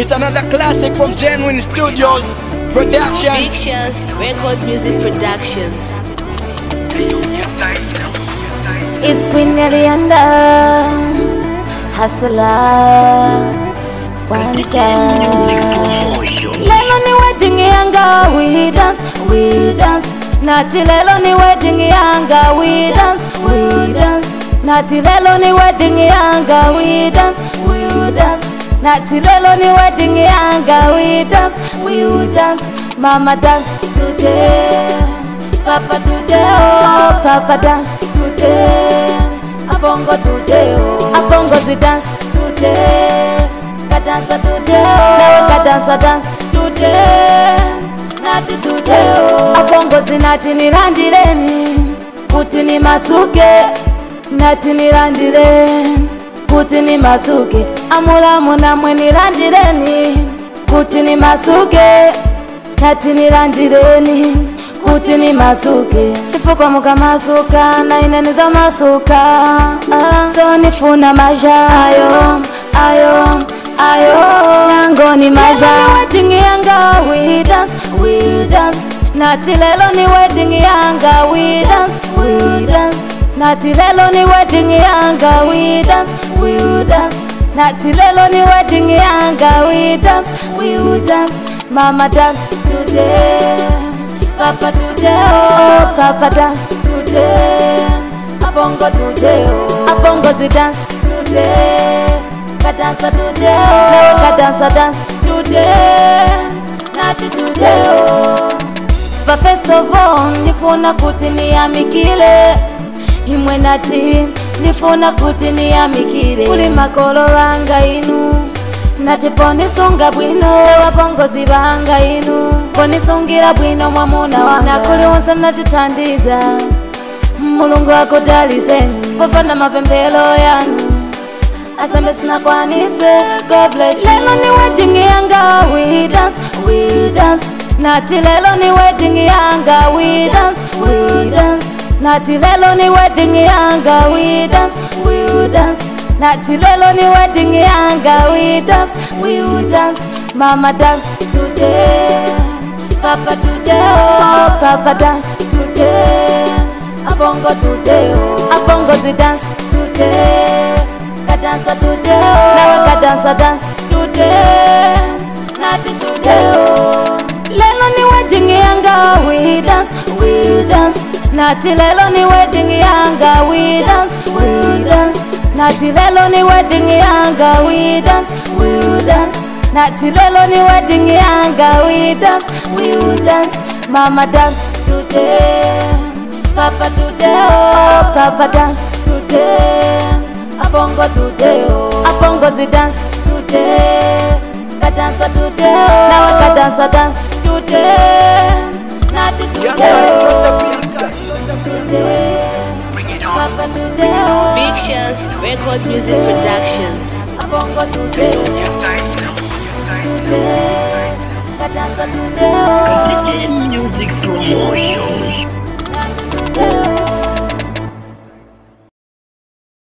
It's another classic from Genuine Studios Production. Big Shots Record Music Productions. It's Queen Elianda, Hustler, one time. Lelo ni wedding yanga, we dance. Nati lelo ni wedding yanga, we dance. Nati lelo ni wedding yanga, we dance. Nati lelo ni wedding yanga, we dance. Mama dance today, Papa today, oh Papa dance today. Abongo today, oh Abongo zi dance today. Kadansa today, oh Kadansa dance today. Nati today, oh Abongo zi nati nirandireni, kuti ni masuke. Nati nirandireni, kuti ni masuke. Amulamu namwe nirandireni, kuti ni masuke. Nati nirandireni, kuti ni masuke. Chifuko muka masuka, na ineniza masuka. So nifuna maja, ayo yango ni maja. Lelo ni wedding yanga, we dance. Nati lelo ni wedding yanga, we dance. Nati lelo ni wedding yanga, we dance. Nati lelo ni wedding yanga, we dance. Mama dance today, Papa today, oh Papa dance today. Abongo today, oh Abongo zi dance today. Kadansa today, oh Kadansa dance today. Nati today, oh But first of all, nifuna kuti niyamikile. Imwe nati, nifuna kuti niyamikile. Kuli makolo wanga inu, nati ponisunga bwino. Wabongozi banga inu, ponisungira bwino mwamuna wanga. Nakuli wonse mnatitandiza, Mulungu akudalizeni. Popanda mapembelo yanu, asambe sina kwanise. God bless you. Lelo ni wedding yanga, we dance. Nati lelo ni wedding yanga, we dance. Nati lelo ni wedding yanga, we dance. Nati lelo ni wedding yanga, we dance. Mama dance today, Papa today, oh Papa dance today. Abongo today, oh Abongo zi dance today. Kadansa today, oh nawe kadansa dance today. Nati today, oh lelo ni wedding yanga, we dance. Nati lelo ni wedding yanga, we dance. Nati lelo ni wedding yanga, we dance. Nati lelo ni wedding yanga, we dance. Mama dance today, Papa today, oh Papa dance today. Abongo today, oh Abongo zi dance today. Kadansa today, oh nawe kadansa dance today. Nati today, oh Papa today, oh Big Shots Record Music Productions. Abongo today, Kadansa today, oh Music Promotion.